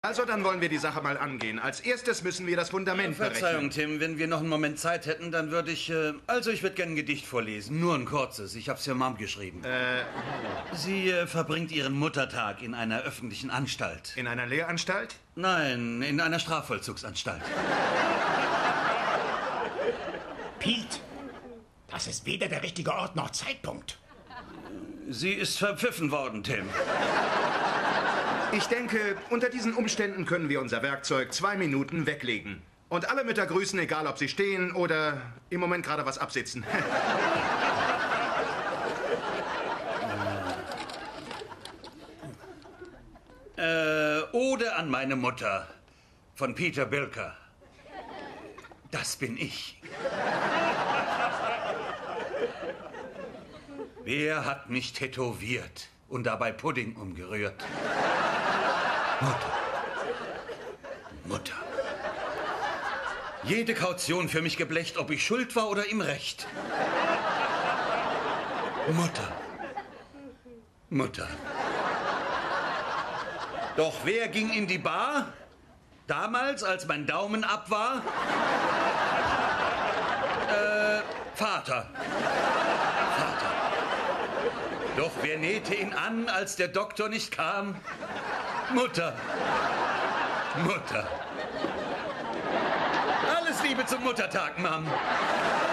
Also, dann wollen wir die Sache mal angehen. Als erstes müssen wir das Fundament Verzeihung, berechnen. Tim, wenn wir noch einen Moment Zeit hätten, dann würde ich... ich würde gerne ein Gedicht vorlesen. Nur ein kurzes. Ich habe es für Mom geschrieben. Sie verbringt ihren Muttertag in einer öffentlichen Anstalt. In einer Lehranstalt? Nein, in einer Strafvollzugsanstalt. Pete, das ist weder der richtige Ort noch Zeitpunkt. Sie ist verpfiffen worden, Tim. Ich denke, unter diesen Umständen können wir unser Werkzeug 2 Minuten weglegen. Und alle Mütter grüßen, egal ob sie stehen oder im Moment gerade was absitzen. Ode an meine Mutter von Peter Bilker. Das bin ich. Wer hat mich tätowiert und dabei Pudding umgerührt? Mutter. Jede Kaution für mich geblecht, ob ich schuld war oder im Recht. Mutter. Doch wer ging in die Bar? Damals, als mein Daumen ab war? Vater. Doch wer nähte ihn an, als der Doktor nicht kam? Mutter. Alles Liebe zum Muttertag, Mom.